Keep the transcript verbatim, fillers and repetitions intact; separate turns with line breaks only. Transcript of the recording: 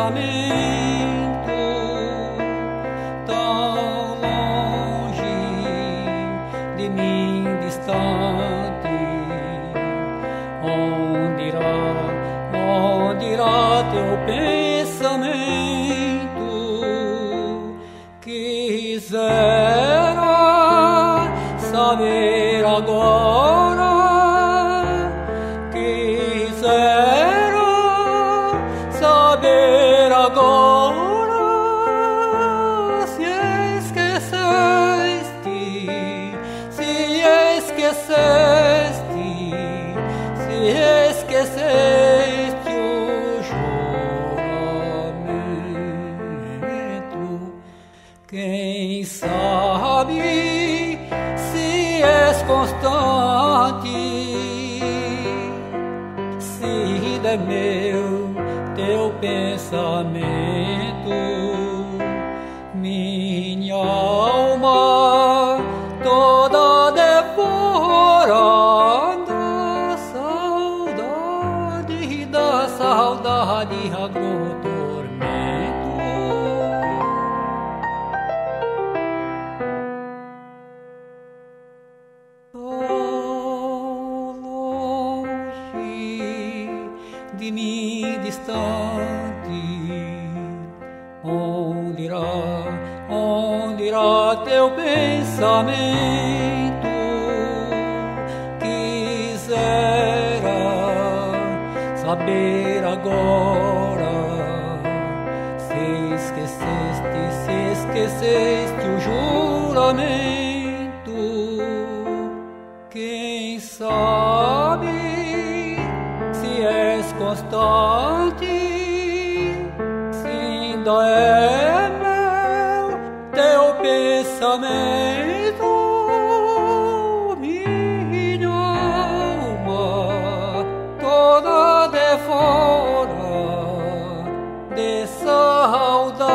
pensamento tão longe de mim, distante. Onde irá, onde irá teu pensamento? Quisera saber agora, quisera saber agora se esqueceste, se esqueceste, se esqueceste o juramento. Quem sabe se és constante, se é meu teu pensamento, minha alma toda devorada, saudade da saudade agrotormento. De mim distante, onde irá, onde irá teu pensamento? Quisera saber agora se esqueceste, se esqueceste o juramento. Quem sabe se és constante, se ainda é meu teu pensamento, minha alma toda de fora de saudade.